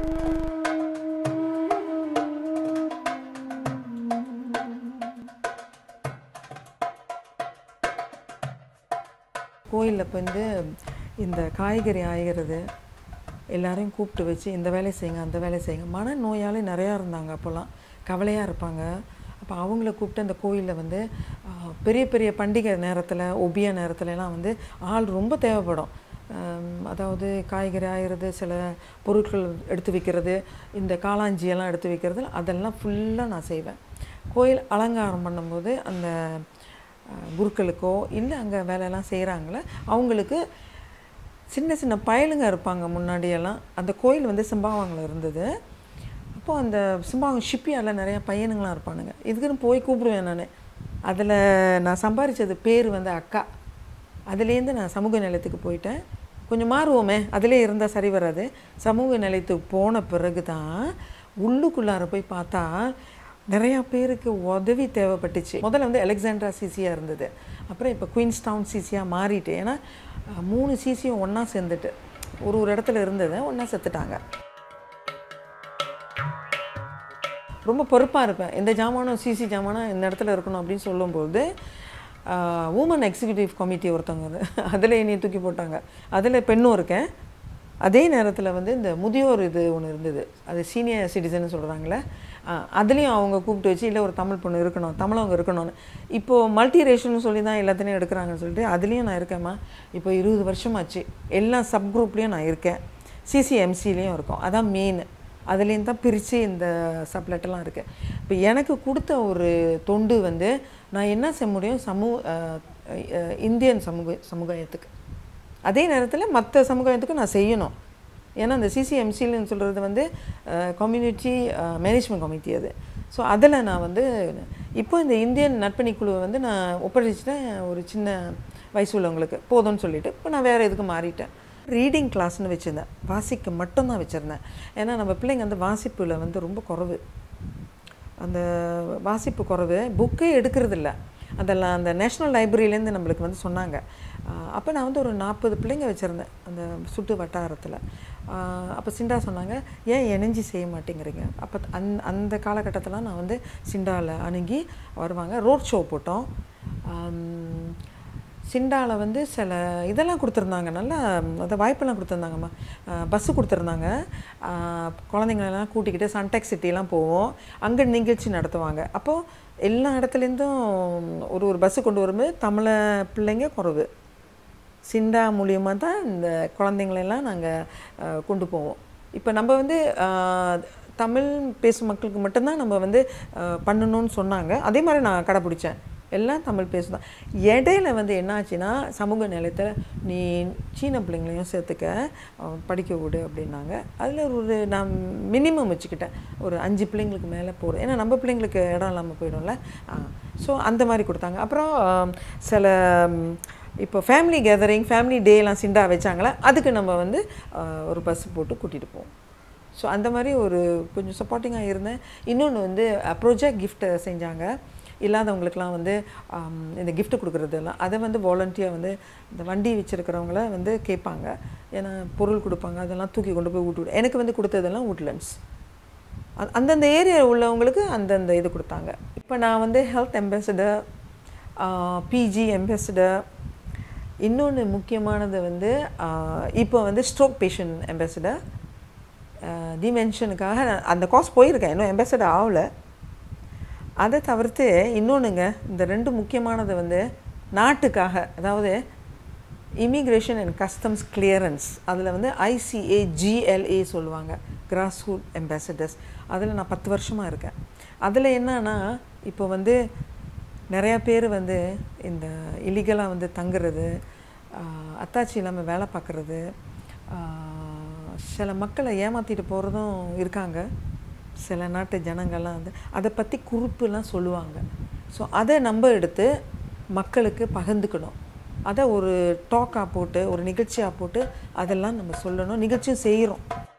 கோயிலில் இப்போ வந்து இந்த காய்கறி ஆகிறது எல்லாரையும் கூப்பிட்டு வச்சு இந்த வேலையை செய்யுங்க அந்த வேலையை செய்யுங்க. மனநோயாளி நிறையா இருந்தாங்க, அப்போல்லாம் கவலையாக இருப்பாங்க. அப்போ அவங்கள கூப்பிட்டு அந்த கோயிலில் வந்து பெரிய பெரிய பண்டிகை நேரத்தில் ஒபியா நேரத்துலலாம் வந்து ஆள் ரொம்ப தேவைப்படும். அதாவது காய்கறி ஆகிறது, சில பொருட்கள் எடுத்து வைக்கிறது, இந்த காளாஞ்சியெல்லாம் எடுத்து வைக்கிறது, அதெல்லாம் ஃபுல்லாக நான் செய்வேன். கோயில் அலங்காரம் பண்ணும்போது அந்த குருக்களுக்கோ இல்லை அங்கே வேலையெல்லாம் செய்கிறாங்களே அவங்களுக்கு சின்ன சின்ன பயலுங்க இருப்பாங்க. முன்னாடியெல்லாம் அந்த கோயில் வந்து சிம்பாவாங்கில் இருந்தது. அப்போது அந்த சிம்பாவங்க ஷிப்பியாரில் நிறையா பையனுங்களாம் இருப்பானுங்க. இதுக்குன்னு போய் கூப்பிடுவேன் நான். அதில் நான் சம்பாதிச்சது பேர் வந்து அக்கா. அதுலேருந்து நான் சமூக நிலையத்துக்கு போயிட்டேன். கொஞ்சம் மாறுவோமே, அதிலே இருந்தால் சரி வராது. சமூக நிலையத்துக்கு போன பிறகு தான் உள்ளுக்குள்ளார போய் பார்த்தா நிறையா பேருக்கு உதவி தேவைப்பட்டுச்சு. முதல்ல வந்து அலெக்சாண்ட்ரா சிசியாக இருந்தது, அப்புறம் இப்போ குயின்ஸ்டவுன் சிசியாக மாறிட்டு. ஏன்னா 3 சிசியும் ஒன்றா சேர்ந்துட்டு ஒரு இடத்துல இருந்தது, ஒன்றா செத்துட்டாங்க. ரொம்ப பொறுப்பாக இருப்பேன். இந்த ஜாமானும் சிசி ஜாமானும் இந்த இடத்துல இருக்கணும் அப்படின்னு சொல்லும்போது உமன் எக்ஸிக்யூட்டிவ் கமிட்டி ஒருத்தவங்க அதில் என்னை தூக்கி போட்டாங்க. அதில் பெண்ணும் இருக்கேன். அதே நேரத்தில் வந்து இந்த முதியோர் இது ஒன்று இருந்தது, அது சீனியர் சிட்டிசன் சொல்கிறாங்களே, அதுலேயும் அவங்க கூப்பிட்டு வச்சு இல்லை ஒரு தமிழ் பொண்ணு இருக்கணும், தமிழவங்க இருக்கணும்னு. இப்போது மல்டி ரேஷன்னு சொல்லி தான் எல்லாத்தையும் எடுக்கிறாங்கன்னு சொல்லிட்டு அதுலேயும் நான் இருக்கேம்மா. இப்போ 20 வருஷமாச்சு. எல்லா சப் குரூப்லேயும் நான் இருக்கேன். சிசிஎம்சிலேயும் இருக்கோம். அதான் மெயின். அதுலேயும் தான் பிரித்து இந்த சப்லெட்டெல்லாம் இருக்குது. இப்போ எனக்கு கொடுத்த ஒரு தொண்டு வந்து நான் என்ன செய்ய முடியும், இந்தியன் சமுதாயத்துக்கு, அதே நேரத்தில் மற்ற சமுதாயத்துக்கு நான் செய்யணும். ஏன்னா அந்த சிசிஎம்சின்னு சொல்கிறது வந்து கம்யூனிட்டி மேனேஜ்மெண்ட் கமிட்டி அது. ஸோ அதில் நான் வந்து இப்போ இந்த இந்தியன் நற்பணி குழுவை வந்து நான் ஒப்படைச்சிட்டேன். ஒரு சின்ன வயசு உள்ளவங்களுக்கு போதும்னு சொல்லிவிட்டு இப்போ நான் வேறு எதுக்கு மாறிட்டேன். ரீடிங் கிளாஸ்னு வச்சுருந்தேன், வாசிக்க மட்டும்தான் வச்சுருந்தேன். ஏன்னா நம்ம பிள்ளைங்க வந்து வாசிப்பில் வந்து ரொம்ப குறைவு, அந்த வாசிப்பு குறைவு, புக்கே எடுக்கிறதில்ல. அதெல்லாம் அந்த நேஷ்னல் லைப்ரரியிலேருந்து நம்மளுக்கு வந்து சொன்னாங்க. அப்போ நான் வந்து ஒரு 40 பிள்ளைங்க வச்சுருந்தேன் அந்த சுட்டு வட்டாரத்தில். அப்போ சிண்டா சொன்னாங்க, ஏன் இணைஞ்சி செய்ய மாட்டேங்கிறீங்க? அப்போ அந்த காலகட்டத்தில் நான் வந்து சிண்டாவில் அணுகி வருவாங்க. ரோட் ஷோ போட்டோம். சிண்டாவில் வந்து சில இதெல்லாம் கொடுத்துருந்தாங்க, நல்லா அந்த வாய்ப்பெல்லாம் கொடுத்துருந்தாங்கம்மா. பஸ்ஸு கொடுத்துருந்தாங்க. குழந்தைங்களெல்லாம் கூட்டிக்கிட்டு சன்டெக் சிட்டிலாம் போவோம், அங்கே நிகழ்ச்சி நடத்துவாங்க. அப்போது எல்லா இடத்துலேருந்தும் ஒரு பஸ்ஸு கொண்டு வரும்போது தமிழ பிள்ளைங்க குறைவு. சிண்டா மூலியமாக தான் இந்த குழந்தைங்களெல்லாம் நாங்கள் கொண்டு போவோம். இப்போ நம்ம வந்து தமிழ் பேசும் மக்களுக்கு மட்டும்தான் நம்ம வந்து பண்ணணும்னு சொன்னாங்க. அதே மாதிரி நான் கடைப்பிடிச்சேன். எல்லாம் தமிழ் பேசுதான். இடையில வந்து என்னாச்சுன்னா சமூக நிலையத்தில் நீ சீன பிள்ளைங்களையும் சேர்த்துக்க, படிக்க விடு அப்படின்னாங்க. அதில் ஒரு நான் மினிமம் வச்சுக்கிட்டேன், ஒரு 5 பிள்ளைங்களுக்கு மேலே போகிறேன். ஏன்னா நம்ம பிள்ளைங்களுக்கு இடம் இல்லாமல் போயிடும்ல. ஸோ அந்த மாதிரி கொடுத்தாங்க. அப்புறம் சில இப்போ ஃபேமிலி கேதரிங், ஃபேமிலி டேலாம் சிண்டா வச்சாங்களே, அதுக்கு நம்ம வந்து ஒரு பஸ் போட்டு கூட்டிகிட்டு போவோம். ஸோ அந்த மாதிரி ஒரு கொஞ்சம் சப்போர்ட்டிங்காக இருந்தேன். இன்னொன்று வந்து ப்ரொஜெக்ட் கிஃப்ட் செஞ்சாங்க. இல்லாதவங்களுக்கெலாம் வந்து இந்த கிஃப்ட் கொடுக்குறதெல்லாம் அதை வந்து வாலண்டியாக வந்து இந்த வண்டி வச்சுருக்கிறவங்கள வந்து கேட்பாங்க. ஏன்னா பொருள் கொடுப்பாங்க, அதெல்லாம் தூக்கி கொண்டு போய் விட்டு எனக்கு வந்து கொடுத்ததெல்லாம் உட்லண்ட்ஸ். அந்தந்த ஏரியா உள்ளவங்களுக்கு அந்தந்த இது கொடுத்தாங்க. இப்போ நான் வந்து ஹெல்த் அம்பாசிடர், பிஜி அம்பாசிடர், இன்னொன்று முக்கியமானது வந்து இப்போ வந்து ஸ்ட்ரோக் பேஷண்ட் அம்பாசிடர், டிமென்ஷனுக்காக அந்த கோர்ஸ் போயிருக்கேன், இன்னும் அம்பாசிடர் ஆகலை. அதை தவிர்த்து இன்னொன்றுங்க, இந்த 2 முக்கியமானது வந்து நாட்டுக்காக, அதாவது இமிக்ரேஷன் அண்ட் கஸ்டம்ஸ் கிளியரன்ஸ், அதில் வந்து ICAGLA சொல்லுவாங்க, கிராஸ் ரூட் அம்பாசிடர்ஸ். அதில் நான் 10 வருஷமாக இருக்கேன். அதில் என்னன்னா இப்போ வந்து நிறையா பேர் வந்து இந்த இல்லீகலாக வந்து தங்குறது, அத்தாச்சி இல்லாமல் வேலை பார்க்குறது, சில மக்களை ஏமாற்றிட்டு போகிறதும் இருக்காங்க. சில நாட்டு ஜனங்கள்லாம் வந்து அதை பற்றி குறிப்புலாம் சொல்லுவாங்க. ஸோ அதை நம்ம எடுத்து மக்களுக்கு பகிர்ந்துக்கணும். அதை ஒரு டாக்காக போட்டு, ஒரு நிகழ்ச்சியாக போட்டு அதெல்லாம் நம்ம சொல்லணும். நிகழ்ச்சியும் செய்கிறோம்.